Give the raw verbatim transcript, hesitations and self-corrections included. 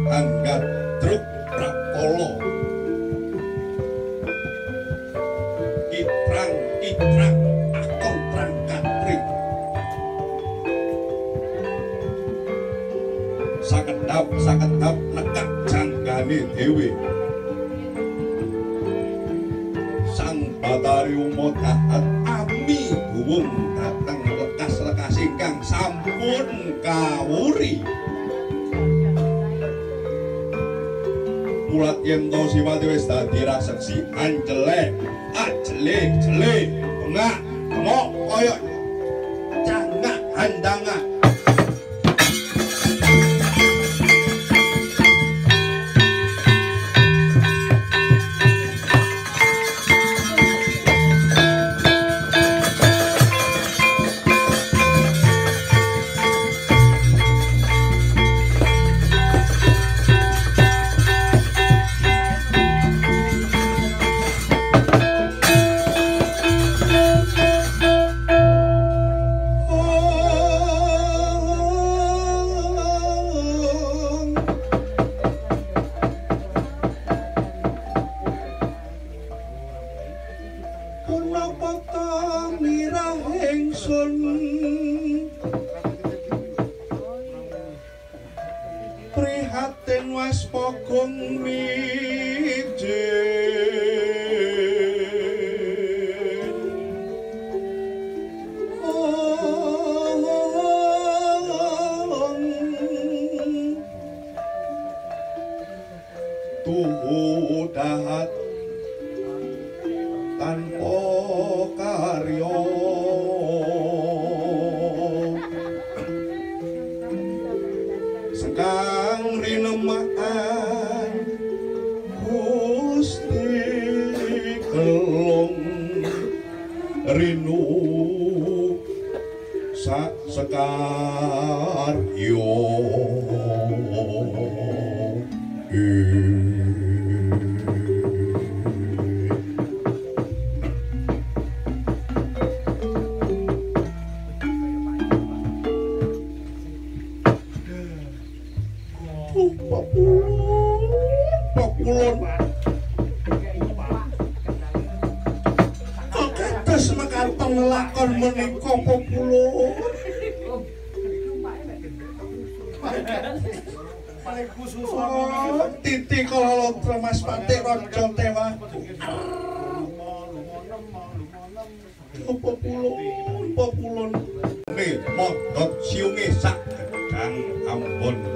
anggat truk prakolo kitrang kitrang akon trangkat trik sakedap sakedap nekak janggane dewe sang batari umut kahat ami buwung dateng lekas-lekas ingkang sampun kawuri mulat yen to siwati wis dadi raseksi anjele ajele jele bengak bengok koyo cangak handangak prihatin was pokong mijin tuhu dahat tanpa karya sekang rinemaan Gusti kelong rinu sak sekar yo Pakulon kok kados mekaten lakon menika Pakulon oh, titi kalalotra Mas Pati Raja Tewa Pakulon Pakulon nih modot siunge sak gedang Ambon